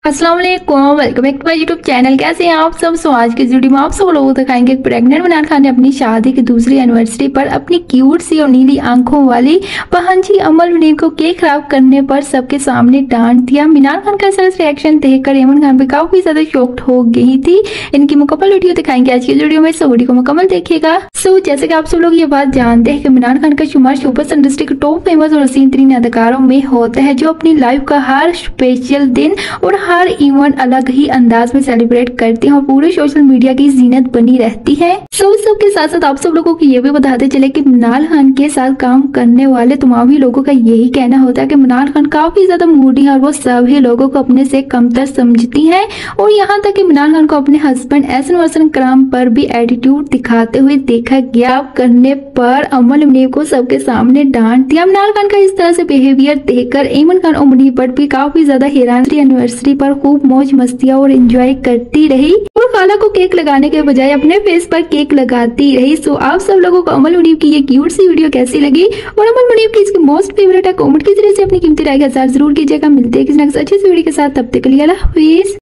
अस्सलाम वालेकुम, welcome back to my YouTube channel. कैसे हैं आप सब? आज की इस वीडियो में आप सब लोगों को दिखाएंगे प्रेग्नेंट इमरान खान ने अपनी शादी की दूसरी एनिवर्सरी पर अपनी क्यूट सी और नीली आंखों वाली बहनजी अमल मुनीब को केक खराब करने पर सबके सामने डांट दिया। इमरान खान का सरस रिएक्शन देखकर इमरान खान भी काफी ज्यादा शॉक्ड हो गई थी। इनकी मुकम्मल वीडियो दिखाएंगे आज की वीडियो में, सो वीडियो को मुकम्मल देखिएगा। सो जैसे कि आप सब लोग ये बात जानते हैं कि इमरान खान का शुमार सुपर इंडस्ट्री के टॉप फेमस और हसीन तरीन अदाकारों में होता है, जो अपनी लाइफ का हर स्पेशल दिन और हर इवेंट अलग ही अंदाज में सेलिब्रेट करते हैं और पूरे सोशल मीडिया की जीनत बनी रहती है। सो सबके साथ साथ आप सब लोगों को ये भी बताते चले कि इमरान खान के साथ काम करने वाले तमाम लोगों का यही कहना होता है कि इमरान खान काफी ज्यादा मूडी है और वो सभी लोगों को अपने से कमतर समझती हैं। और यहाँ तक इमरान खान को अपने हस्बैंड एहसन वसन कराम पर भी एटीट्यूड दिखाते हुए देखा गया। करने पर अमल मुनीब को सबके सामने डांट दिया। इमरान खान का इस तरह से बिहेवियर देखकर इमरान खान और मुनीब भट्ट भी काफी ज्यादा हैरान। एनिवर्सरी पर खूब मौज मस्तियां और एंजॉय करती रही और खाला को केक लगाने के बजाय अपने फेस पर केक लगाती रही। सो आप सब लोगों को अमल मुनीब की ये क्यूट सी वीडियो कैसी लगी और अमल मुनीब की इसकी मोस्ट फेवरेट है, कमेंट के जरिए से अपनी कीमती राय का इज़हार जरूर कीजिएगा। मिलते हैं किसी अच्छी वीडियो के साथ, तब तक के लिए अल्लाह हाफिज।